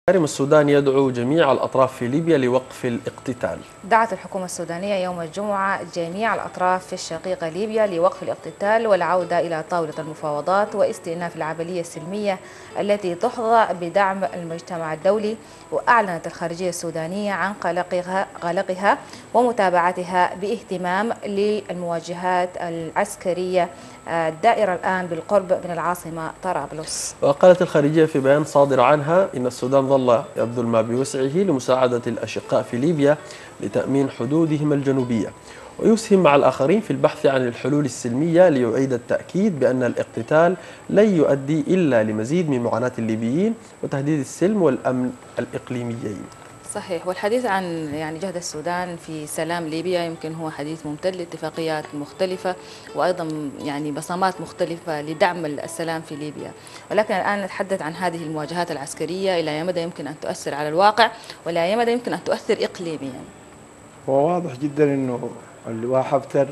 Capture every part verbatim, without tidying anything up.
كريم السودان يدعو جميع الأطراف في ليبيا لوقف الاقتتال. دعت الحكومة السودانية يوم الجمعة جميع الأطراف الشقيقة ليبيا لوقف الاقتتال والعودة إلى طاولة المفاوضات واستئناف العملية السلمية التي تحظى بدعم المجتمع الدولي. وأعلنت الخارجية السودانية عن قلقها, قلقها ومتابعتها باهتمام للمواجهات العسكرية الدائرة الآن بالقرب من العاصمة طرابلس. وقالت الخارجية في بيان صادر عنها إن السودان ظل يبذل ما بوسعه لمساعدة الأشقاء في ليبيا لتأمين حدودهم الجنوبية، ويسهم مع الآخرين في البحث عن الحلول السلمية، ليعيد التأكيد بأن الاقتتال لن يؤدي إلا لمزيد من معاناة الليبيين وتهديد السلم والأمن الإقليميين. صحيح. والحديث عن يعني جهد السودان في سلام ليبيا يمكن هو حديث ممتد لاتفاقيات مختلفة وأيضا يعني بصمات مختلفة لدعم السلام في ليبيا، ولكن الآن نتحدث عن هذه المواجهات العسكرية إلى أي مدى يمكن أن تؤثر على الواقع وإلى أي مدى يمكن أن تؤثر إقليميا. هو واضح جدا إنه اللواء حفتر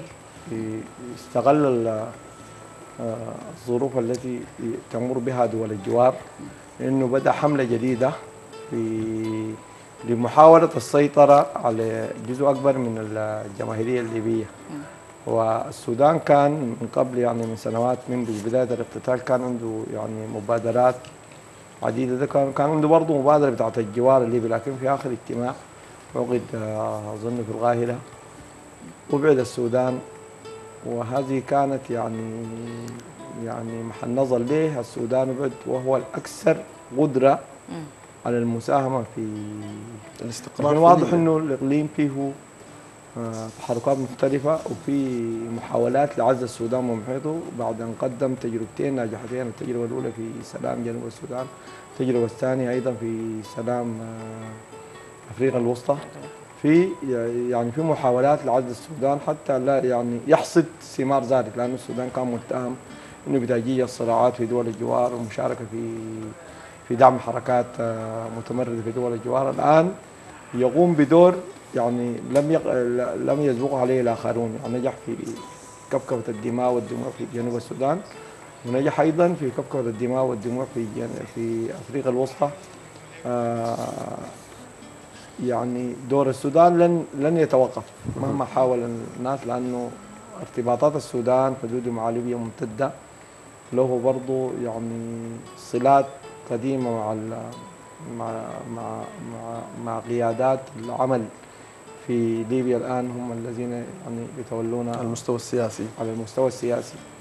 استغل الظروف التي تمر بها دول الجوار، إنه بدأ حملة جديدة في لمحاولة السيطرة على جزء أكبر من الجماهيرية الليبية. والسودان كان من قبل يعني من سنوات منذ بداية الاقتتال كان عنده يعني مبادرات عديدة. ده كان كان عنده برضه مبادرة بتاعة الجوار الليبي، لكن في آخر اجتماع عقد أظن في القاهرة أبعد السودان، وهذه كانت يعني يعني محل نظر ليه السودان أبعد، وهو الأكثر قدرة على المساهمة في الاستقرار. واضح انه الاقليم فيه تحركات مختلفة وفي محاولات لعزل السودان ومحيطه بعد ان قدم تجربتين ناجحتين، التجربة الأولى في سلام جنوب السودان، التجربة الثانية أيضا في سلام أفريقيا الوسطى. في يعني في محاولات لعزل السودان حتى لا يعني يحصد ثمار ذلك، لأن السودان كان متهم انه بتأجيج الصراعات في دول الجوار ومشاركة في في دعم حركات متمردة في دول الجوار. الآن يقوم بدور يعني لم يق... لم يسبق عليه الآخرون، يعني نجح في كبكبة الدماء والدموع في جنوب السودان، ونجح أيضا في كبكبة الدماء والدموع في جن... في أفريقيا الوسطى. آه يعني دور السودان لن لن يتوقف مهما حاول الناس، لأنه ارتباطات السودان حدوده مع ليبيا ممتدة، له برضه يعني صلات قديمة مع مع مع مع, مع قيادات العمل في ليبيا الآن هم الذين يعني يتولون على المستوى السياسي على المستوى السياسي